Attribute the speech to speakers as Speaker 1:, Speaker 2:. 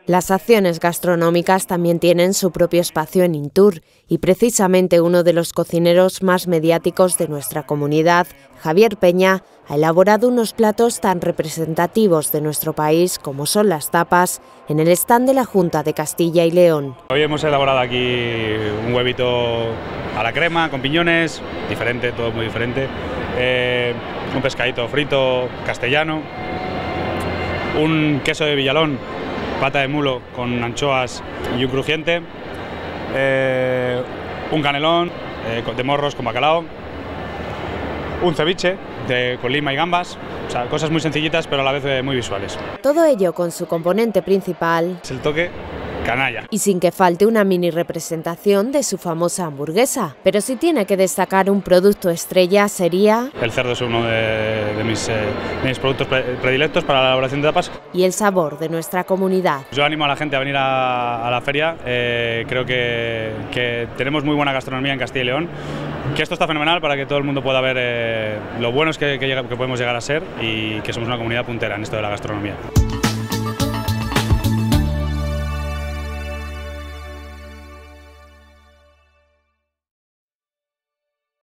Speaker 1: Las acciones gastronómicas también tienen su propio espacio en Intur y precisamente uno de los cocineros más mediáticos de nuestra comunidad, Javier Peña, ha elaborado unos platos tan representativos de nuestro país como son las tapas en el stand de la Junta de Castilla y León.
Speaker 2: Hoy hemos elaborado aquí un huevito a la crema con piñones, diferente, todo muy diferente, un pescadito frito castellano, un queso de Villalón, pata de mulo con anchoas y un crujiente, un canelón de morros con bacalao, un ceviche con lima y gambas, o sea, cosas muy sencillitas pero a la vez muy visuales.
Speaker 1: Todo ello con su componente principal,
Speaker 2: Es el toque canalla.
Speaker 1: Y sin que falte una mini representación de su famosa hamburguesa. Pero si tiene que destacar un producto estrella sería...
Speaker 2: El cerdo es uno de mis productos predilectos para la elaboración de tapas.
Speaker 1: Y el sabor de nuestra comunidad.
Speaker 2: Yo animo a la gente a venir a la feria, creo que tenemos muy buena gastronomía en Castilla y León, que esto está fenomenal para que todo el mundo pueda ver lo buenos que podemos llegar a ser y que somos una comunidad puntera en esto de la gastronomía.